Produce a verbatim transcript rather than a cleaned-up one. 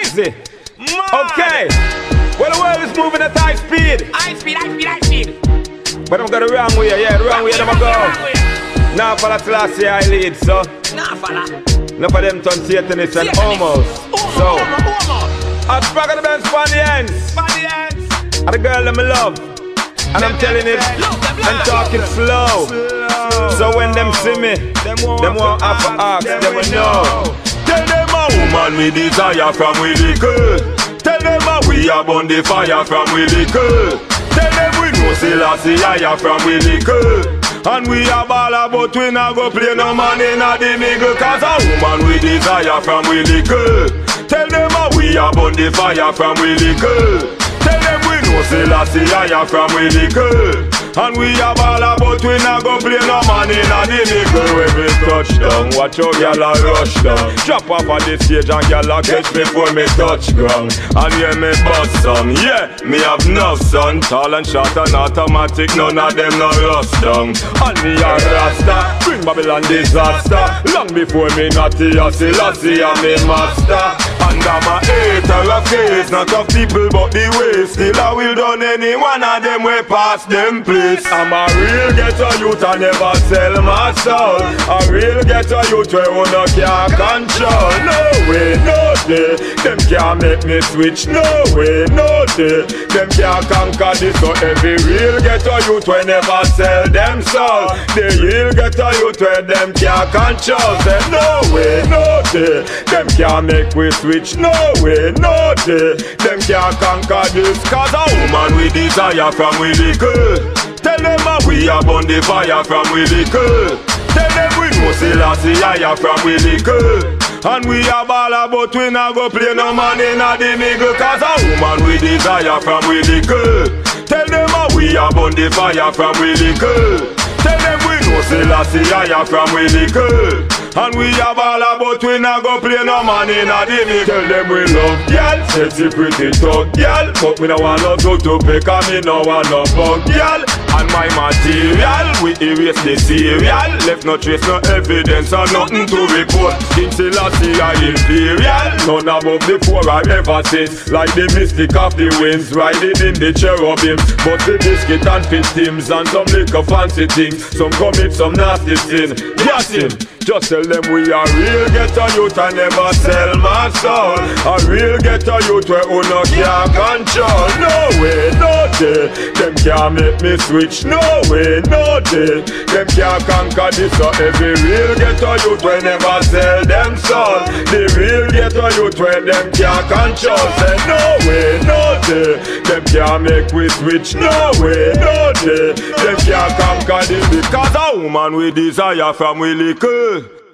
easy. Okay. Well, the world is moving at high speed. High speed, high speed, high speed. But I'm going the wrong way, yeah, the wrong way, them go. Now for the last year I lead, so. Nah, fella. Enough of them turn Satanists and almost. So. I Spragga the Benz on the ends. On the ends. And the girl that me love. And I'm telling it, and talking slow. So when them see me, them won't have to ask, them will know. Tell them a woman we desire from we little. Tell them a we are born the fire from we little. Tell them we know Selassie higher from we little. And we a baller but we not go play no man in a the nigga. Cause a woman we desire from we little. Tell them a we are born the fire from we little. Tell them we know Selassie higher from we little. And we a baller but we not go play no man in a the nigga. When we touch down, watch how y'all a rush down. Drop off at the stage and y'all a catch me before me touch ground. And hear me bust some, yeah, me have no son. Tall and short and automatic, none of them no rust down. And me a rasta, bring Babylon disaster. Long before me naughty a Selassie a me master. And I'm a hater of case, not of people but the way. Still I will done any one of them way past them place. I'm a real ghetto youth, I never sell my soul. A real ghetto youth where you no can't control. No way, no day, them can't make me switch. No way, no day, them can't conquer this. So every real ghetto youth where never sell them soul. The real ghetto youth where them can't control. Say no way, no day, them can't make we switch. No way, no day, them can't conquer this. Cause a woman we desire from we little. Tell them a we a burn the fire from we little. Tell them we know Selassie higher from we little. And we a baller but we not go play no man in a the nigga. Cause a woman we desire from we little. Tell them a we a burn the fire from we little. Tell them we know Selassie higher from we little. And we a baller but we not go play no man in a the nigga. Tell them we love y'all, sexy pretty talk y'all. But me no want no go to pick and me no want no bug y'all. And my material, we erase the serial. Left no trace, no evidence or nothing to report. King Selassie are imperial. None above the four I've ever seen. Like the mystic of the winds, riding in the cherubim. But the biscuit and fish teams and some little fancy things. Some commit some nasty sin. Yes him. Just tell them we are real ghetto youth and never sell my soul. A real ghetto youth where who no can't control. No way, no day, them can't make me switch. No way, no day, them can't conquer this. So every real ghetto youth where never sell them soul. The real ghetto youth where them can't control. Say no way, no day, them can't make we switch. No way, no day, them can't conquer this. Because a woman we desire from we little.